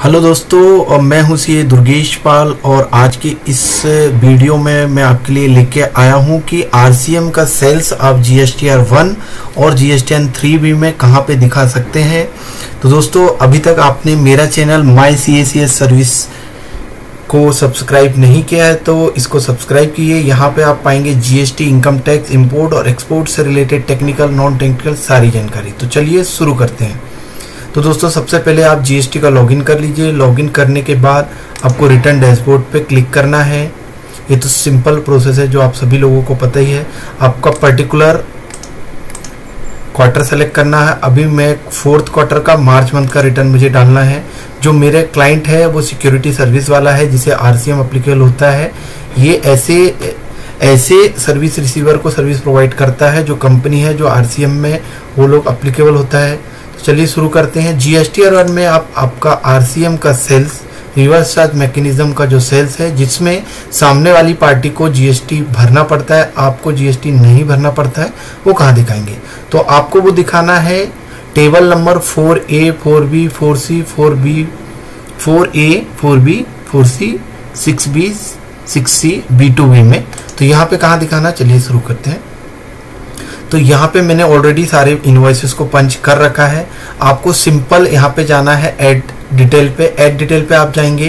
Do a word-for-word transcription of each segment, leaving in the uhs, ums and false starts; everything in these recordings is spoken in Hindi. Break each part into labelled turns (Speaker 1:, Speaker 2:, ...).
Speaker 1: हेलो दोस्तों, मैं हूं सी दुर्गेश पाल और आज की इस वीडियो में मैं आपके लिए लेके आया हूं कि आरसीएम का सेल्स आप जीएसटीआर वन और जीएसटीआर थ्री बी में कहां पे दिखा सकते हैं। तो दोस्तों, अभी तक आपने मेरा channel my C A C S service को सब्सक्राइब नहीं किया है तो इसको सब्सक्राइब कीजिए। यहाँ पे आप पाएंगे जीएसटी, इनकम टैक्स, इंपोर्ट और एक्सपोर्ट से रिलेटेड टेक्निकल, नॉन टेक्निकल सारी जानकारी। तो चलिए शुरू करते हैं। तो दोस्तों, सबसे पहले आप जीएसटी का लॉगिन कर लीजिए। लॉगिन करने के बाद आपको रिटर्न डैशबोर्ड पे क्लिक करना है। ये तो सिंपल प्रोसेस है जो आप सभी लोगों को पता ही है। आपका पर्टिकुलर क्वार्टर सेलेक्ट करना है। अभी मैं फोर्थ क्वार्टर का मार्च मंथ का रिटर्न मुझे डालना है। जो मेरे क्लाइंट है वो सिक्योरिटी सर्विस वाला है जिसे आरसीएम एप्लीकेबल होता है। ये ऐसे ऐसे सर्विस रिसीवर को सर्विस प्रोवाइड करता है जो कंपनी है जो आरसीएम में वो लोग एप्लीकेबल होता है। चलिए शुरू करते हैं। जीएसटीआर वन में आप आपका आरसीएम का सेल्स, रिवर्स चार्ज मैकेनिज्म का जो सेल्स है जिसमें सामने वाली पार्टी को जीएसटी भरना पड़ता है, आपको जीएसटी नहीं भरना पड़ता है, वो कहाँ दिखाएंगे। तो आपको वो दिखाना है table number four A, four B, four C, four B, four A, four B, four C, six B, six C, B two B में। तो यहाँ पे कहाँ दिखाना, चलिए शुरू करते हैं। तो यहाँ पे मैंने ऑलरेडी सारे इनवॉइसेस को पंच कर रखा है। आपको सिंपल यहाँ पे जाना है ऐड डिटेल पे। ऐड डिटेल पे आप जाएंगे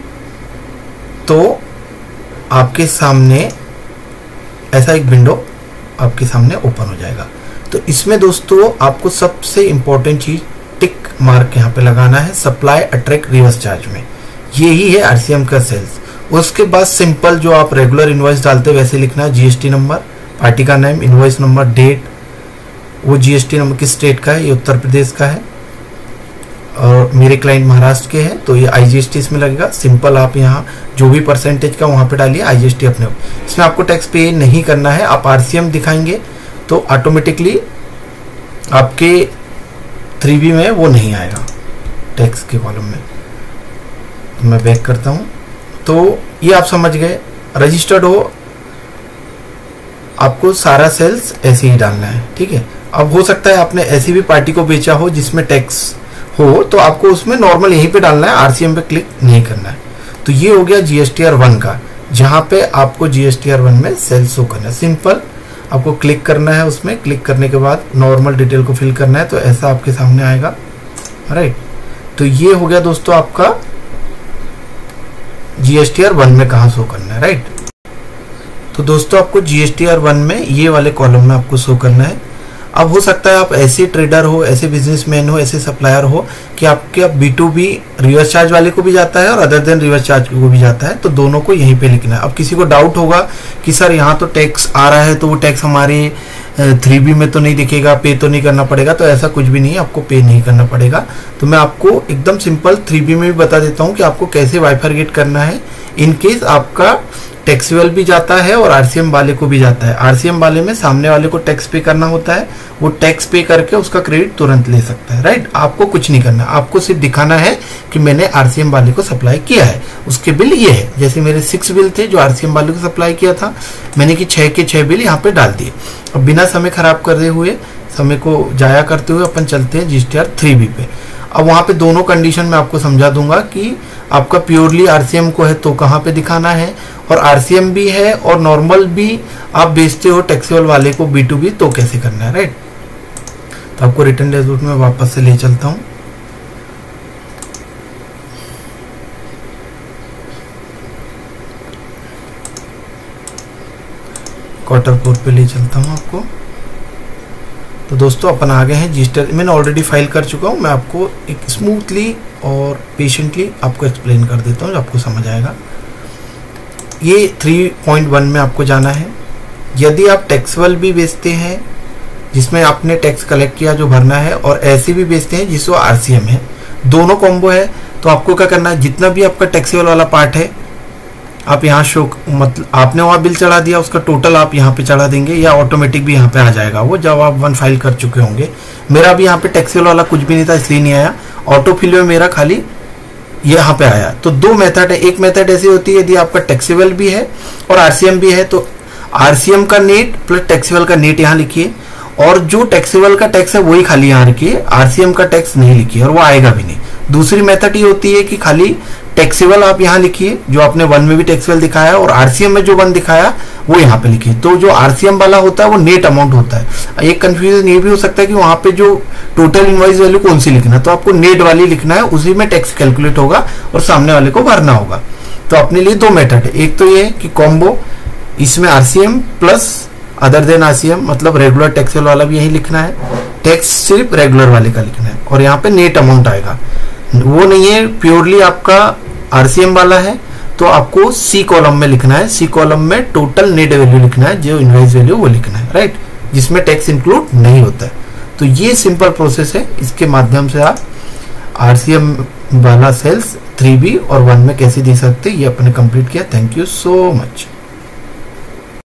Speaker 1: तो आपके सामने ऐसा एक विंडो आपके सामने ओपन हो जाएगा। तो इसमें दोस्तों आपको सबसे इंपॉर्टेंट चीज टिक मार्क यहाँ पे लगाना है, सप्लाई अट्रैक्ट रिवर्स चार्ज में। यही है आरसीएम का सेल्स। उसके बाद सिंपल जो आप रेगुलर इनवॉइस डालते वैसे लिखना है, जीएसटी नंबर, पार्टी का नेम, इनवॉइस नंबर, डेट, वो जीएसटी नंबर किस स्टेट का है, ये उत्तर प्रदेश का है और मेरे क्लाइंट महाराष्ट्र के हैं तो ये आईजीएसटी इसमें लगेगा। सिंपल आप यहाँ जो भी परसेंटेज का वहाँ पे डालिए, आईजीएसटी अपने। इसमें आपको टैक्स पे नहीं करना है। आप आरसीएम दिखाएंगे तो ऑटोमेटिकली आपके थ्री बी में वो नहीं आएगा टैक्स के कॉलम में। तो मैं बैक करता हूँ। तो ये आप समझ गए, रजिस्टर्ड हो आपको सारा सेल्स ऐसे ही डालना है, ठीक है। अब हो सकता है आपने ऐसी भी पार्टी को बेचा हो जिसमें टैक्स हो तो आपको उसमें नॉर्मल यहीं पे डालना है, आरसीएम पे क्लिक नहीं करना है। तो ये हो गया जीएसटीआर वन का, जहां पे आपको जीएसटीआर वन में सेल्स शो करना है। सिंपल आपको क्लिक करना है, उसमें क्लिक करने के बाद नॉर्मल डिटेल को फिल करना है तो ऐसा आपके सामने आएगा, राइट। तो ये हो गया दोस्तों आपका जीएसटीआर वन में कहाँ शो करना है, राइट। तो दोस्तों आपको जीएसटीआर वन में ये वाले कॉलम में आपको शो करना है। अब हो सकता है आप ऐसे ट्रेडर हो, ऐसे बिजनेसमैन हो, ऐसे सप्लायर हो कि आपके अब B two B reverse charge वाले को भी जाता है और अदर देन रिवर्स चार्ज को भी जाता है, तो दोनों को यहीं पे लिखना है। अब किसी को डाउट होगा कि सर यहाँ तो टैक्स आ रहा है तो वो टैक्स हमारे थ्री बी में तो नहीं दिखेगा, पे तो नहीं करना पड़ेगा। तो ऐसा कुछ भी नहीं है, आपको पे नहीं करना पड़ेगा। तो मैं आपको एकदम सिंपल थ्री बी में भी बता देता हूँ कि आपको कैसे बाइफरगेट करना है इनकेस आपका टैक्सेबल भी जाता है और आरसीएम वाले को भी जाता है। आरसीएम वाले में सामने वाले को टैक्स पे करना होता है, वो टैक्स पे करके उसका क्रेडिट तुरंत ले सकता है, राइट। आपको कुछ नहीं करना, आपको सिर्फ दिखाना है कि मैंने आरसीएम वाले को सप्लाई किया है। उसके बिल ये है, जैसे मेरे सिक्स बिल थे जो आरसीएम वाले को सप्लाई किया था मैंने कि छह के छह बिल यहाँ पे डाल दिए। अब बिना समय खराब करते हुए, समय को जाया करते हुए अपन चलते हैं जीएसटीआर थ्री बी पे। अब वहां पे दोनों कंडीशन में आपको समझा दूंगा कि आपका प्योरली आरसीएम को है तो कहाँ पे दिखाना है, और आरसीएम भी है और नॉर्मल भी आप बेचते हो टैक्सेबल वाले को बी टू बी तो कैसे करना है, राइट। तो आपको रिटर्न डैशबोर्ड में वापस से ले चलता हूं। क्वार्टर फोर पे ले चलता हूं आपको। तो दोस्तों अपन आ गए हैं जीएसटीआर। मैंने ऑलरेडी फाइल कर चुका हूं, मैं आपको एक स्मूथली और पेशेंटली आपको एक्सप्लेन कर देता हूं जो आपको समझ आएगा। ये थ्री पॉइंट वन में आपको जाना है। यदि आप टैक्सेबल भी बेचते हैं जिसमें आपने टैक्स कलेक्ट किया जो भरना है, और ऐसे भी बेचते हैं जिसको आरसीएम है, दोनों कॉम्बो है, तो आपको क्या करना है, जितना भी आपका टैक्सेबल वाला पार्ट है आप यहाँ शो, मतलब आपने वहाँ बिल चढ़ा दिया उसका टोटल आप यहाँ पे चढ़ा देंगे या ऑटोमेटिक भी यहाँ पे आ जाएगा वो जब आप वन फाइल कर चुके होंगे। मेरा भी यहाँ पे टैक्सेबल वाला कुछ भी नहीं था इसलिए नहीं आया, ऑटो फिल में मेरा खाली यहाँ पे आया। तो दो मेथड है। एक मेथड ऐसी होती है यदि आपका टैक्सेबल भी है और आरसीएम भी है तो आरसीएम का नेट प्लस टैक्सेबल का नेट यहाँ लिखिए, और जो टैक्सेबल का टैक्स है वही खाली यहाँ रखिए, आरसीएम का टैक्स नहीं लिखिए और वो आएगा भी नहीं। दूसरी मेथड ये होती है कि खाली टैक्सेबल आप यहाँ लिखिए, जो आपने वन में भी टैक्सेबल दिखाया और आरसीएम में जो वन दिखाया वो यहाँ पे लिखिए। तो जो आरसीएम वाला होता है वो नेट अमाउंट होता है। एक कंफ्यूजन ये भी हो सकता है कि वहां पे जो टोटल इनवॉइस वैल्यू कौन सी लिखना है, तो आपको नेट वाली लिखना है, उसी में टैक्स कैलकुलेट होगा और सामने वाले को भरना होगा। तो अपने लिए दो मेथड है, एक तो ये कि कॉम्बो, इसमें RCM plus other than RCM, मतलब रेगुलर टैक्सेबल वाला भी यही लिखना है, टैक्स सिर्फ रेगुलर वाले का लिखना है और यहाँ पे नेट अमाउंट आएगा। वो नहीं है प्योरली आपका आरसीएम वाला है तो आपको सी कॉलम में लिखना है, सी कॉलम में टोटल नेट वैल्यू लिखना है, जो इनवॉइस वैल्यू वो लिखना है, राइट, जिसमें टैक्स इंक्लूड नहीं होता है। तो ये सिंपल प्रोसेस है, इसके माध्यम से आप आरसीएम वाला सेल्स थ्री बी और वन में कैसे दे सकते हैं, ये अपने कंप्लीट किया। Thank you so much.